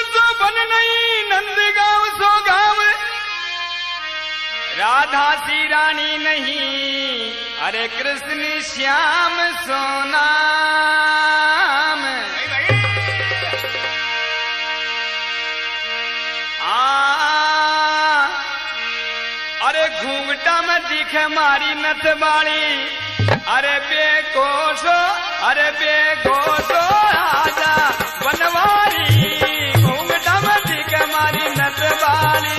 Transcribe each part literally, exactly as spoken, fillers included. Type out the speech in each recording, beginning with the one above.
सो बन नहीं नंद गाँव सो गाँव राधा सी रानी नहीं अरे कृष्ण श्याम सोनाम आ अरे घूंघटा में दिखे मारी नथ बाली अरे बेकोशो अरे बेकोशो राजा बनवारी घूंघटा में दिखे मारी नथ बाली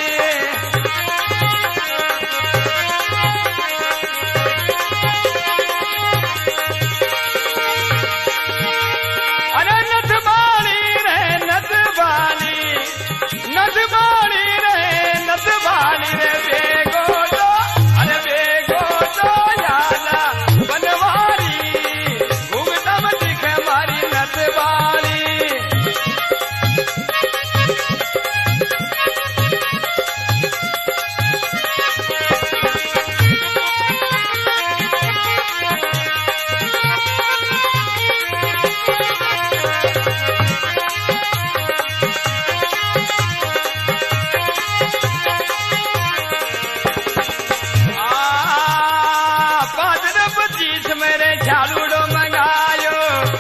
अरे नथ बाली रे नथ बाली नथ बाली रे नथ बाली रे बेगोटो अरे बेगोटो याला बनवारी घूंघटा में दिखे मारी नथ बाली मेरे झालूड़ो मंगायो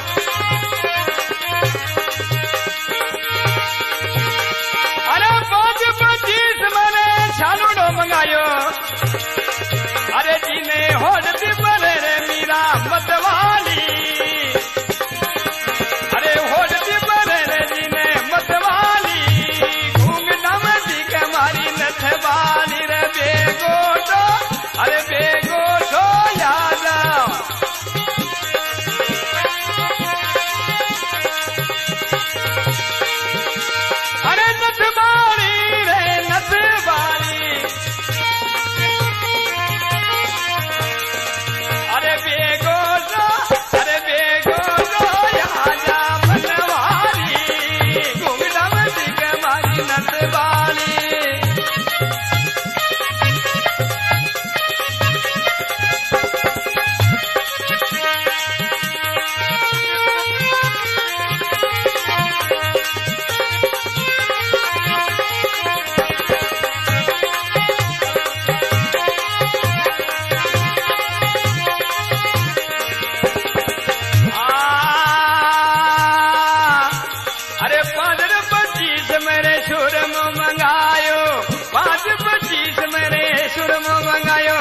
अरे पाँच पच्चीस मेरे झालूड़ो मंगायो अरे जीने होड़ती बने रे मीरा मतवाली अरे होड़ती बने रे जीने मतवाली घूंघटा में दिखे मारी नथवाली रे बेगोटो अरे बेगोटो याद अरे नथ बाली रे नथ बाली अरे बेगोटो अरे बेगोटो यहाँ जा बनवारी घूंघटा में दिखे मारी नथ बाली अरे पाँच पच्चीस मेरे सुरम मंगायो पाँच पच्चीस मेरे सुरम मंगायो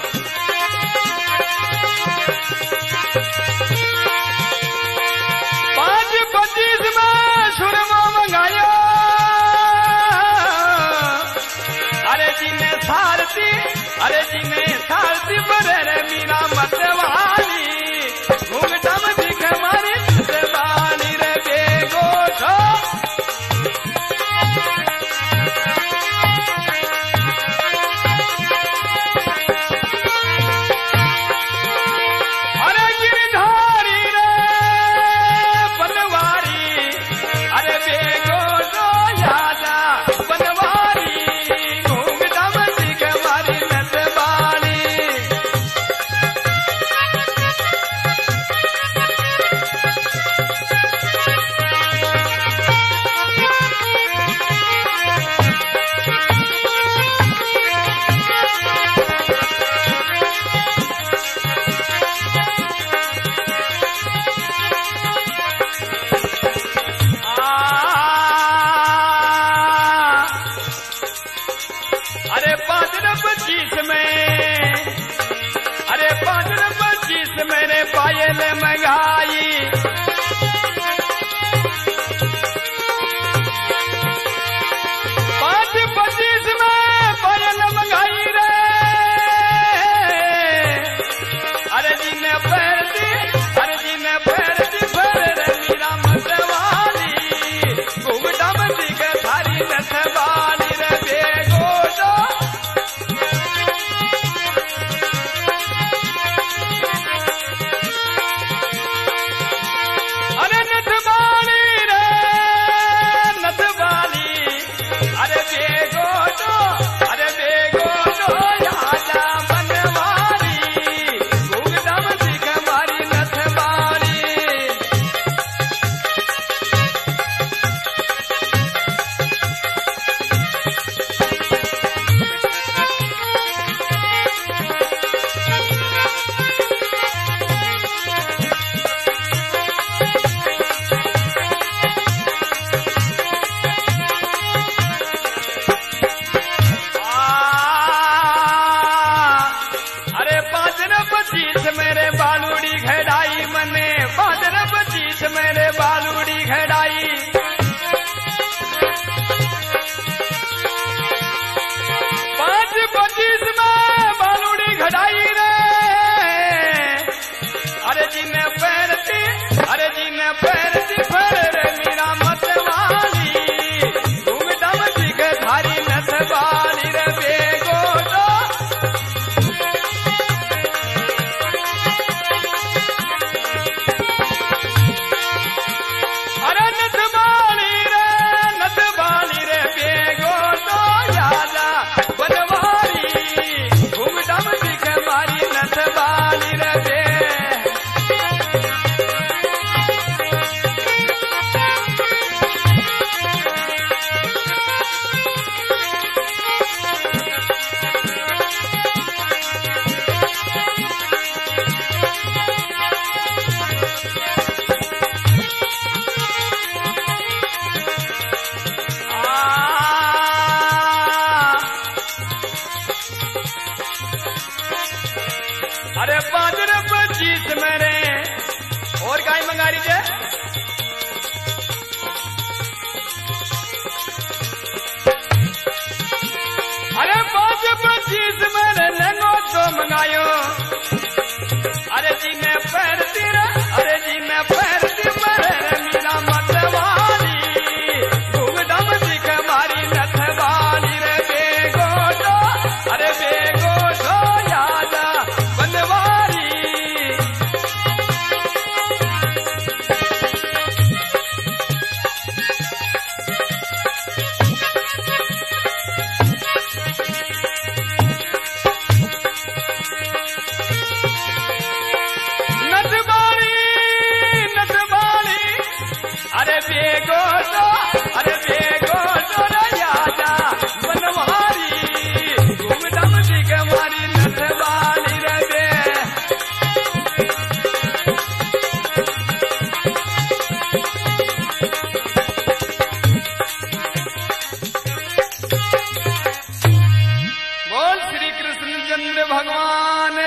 पाँच पच्चीस में सुरम मंगायो अरे जिन्हें सारती अरे जिन्हें सारती बरे रे मीरा मतवाली घूंघटा में दिखे मारी मतवाली रे बेगोटो अरे गिरधारी रे बनवारी अरे बेगोटो यादा बनवारी घूंघटा में दिखे मारी नथवाली श्री कृष्ण चंद्र भगवान